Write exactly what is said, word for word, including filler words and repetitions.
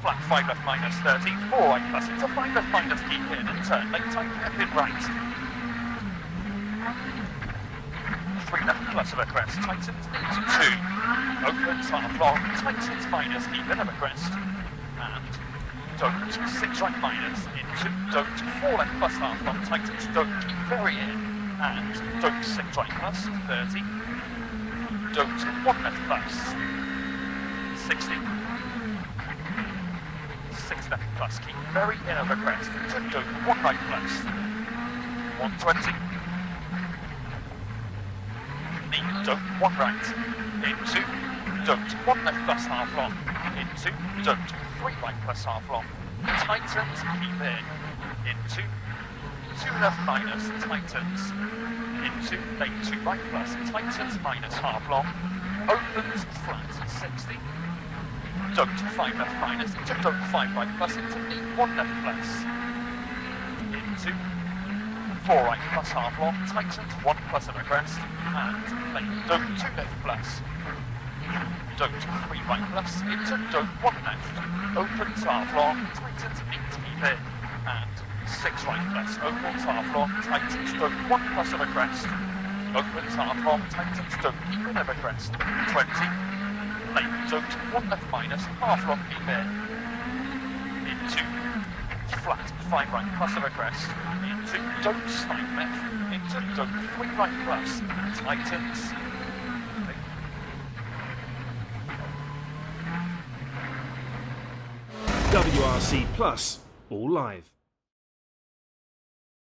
flat, five left minus thirty, four right plus into five left minus, keep in and turn, late tight, hairpin right. Three left plus of a crest, tightens into two, opens half long, tightens minus, keep in of a crest, and don't, six right minus, into don't, four left plus half long, tightens don't, keep very in, and don't, six right plus, thirty, don't, one left plus, sixty, six left plus, keep very in of a crest, into don't, one right plus, one twenty, knee, don't, one right, into, don't, one left plus half long, into, don't, three right plus half long, tightens, keep in, into, two left minus, tightens, into, late two right plus, tightens minus half long, opens flat, sixty, don't, five left minus, into don't, five right plus, into knee, one left plus, into, four right plus half long, tightens, one plus of a crest, and late don't, two left plus, don't, three right plus, into don't, one left, opens half long, tightens, eight, keep in, and six right plus, opens half long, tightens, don't, one plus of a crest, opens half long, tightens, don't, keep in of a crest, twenty, late don't, one left minus, half long, keep in, into, flat, five right plus of a crest, into, don't, slight left, into, don't, three right plus, tightens, W R C Plus, all live.